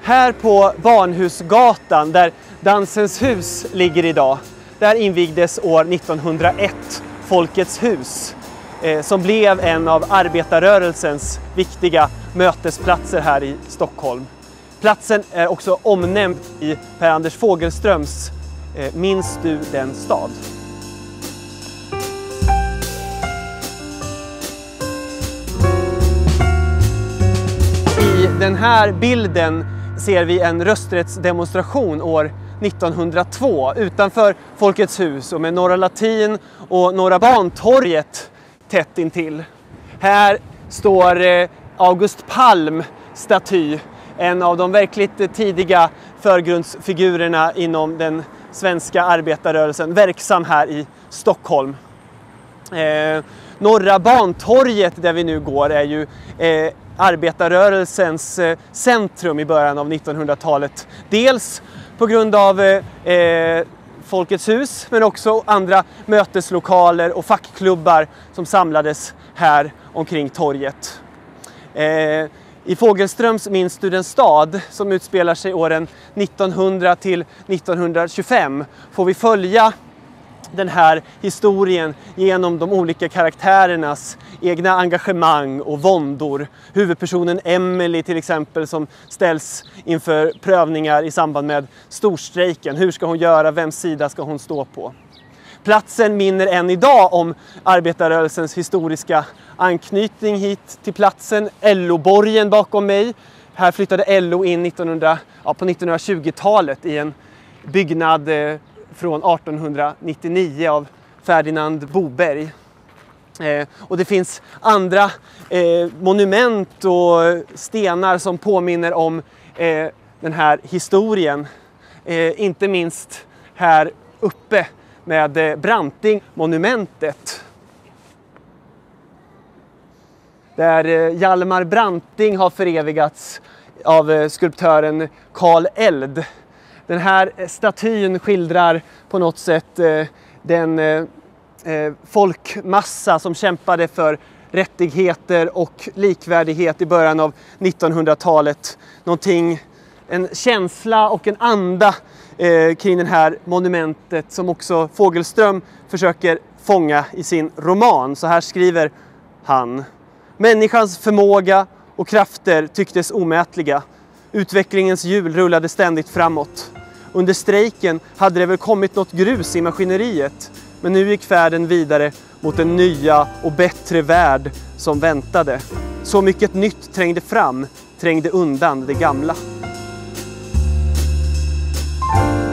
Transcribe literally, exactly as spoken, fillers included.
Här på Barnhusgatan, där Dansens hus ligger idag, där invigdes år nittonhundraett Folkets hus, eh, som blev en av arbetarrörelsens viktiga mötesplatser här i Stockholm. Platsen är också omnämnd i Per Anders Fogelströms eh, Minns du den stad? I den här bilden ser vi en rösträttsdemonstration år nittonhundratvå utanför Folkets hus och med Norra Latin och Norra Bantorget tätt intill. Här står August Palm staty, en av de verkligt tidiga förgrundsfigurerna inom den svenska arbetarrörelsen, verksam här i Stockholm. Eh, Norra Bantorget där vi nu går är ju eh, arbetarrörelsens eh, centrum i början av nittonhundratalet. Dels på grund av eh, Folkets hus, men också andra möteslokaler och fackklubbar som samlades här omkring torget. Eh, I Fogelströms Minns du den stad, som utspelar sig åren nittonhundra till nittonhundratjugofem, får vi följa den här historien genom de olika karaktärernas egna engagemang och våndor. Huvudpersonen Emily till exempel, som ställs inför prövningar i samband med storstrejken. Hur ska hon göra? Vems sida ska hon stå på? Platsen minner än idag om arbetarrörelsens historiska anknytning hit till platsen. L O-borgen bakom mig. Här flyttade L O in nittonhundra, ja, på nittonhundratjugotalet i en byggnad eh, från artonhundranittionio av Ferdinand Boberg. Eh, och det finns andra eh, monument och stenar som påminner om eh, den här historien. Eh, inte minst här uppe med eh, Branting-monumentet. Där eh, Hjalmar Branting har förevigats av eh, skulptören Karl Eld. Den här statyn skildrar på något sätt eh, den eh, folkmassa som kämpade för rättigheter och likvärdighet i början av nittonhundratalet. Någonting, en känsla och en anda eh, kring det här monumentet som också Fogelström försöker fånga i sin roman. Så här skriver han: människans förmåga och krafter tycktes omätliga. Utvecklingens hjul rullade ständigt framåt. Under strejken hade det väl kommit något grus i maskineriet, men nu gick färden vidare mot en nya och bättre värld som väntade. Så mycket nytt trängde fram, trängde undan det gamla.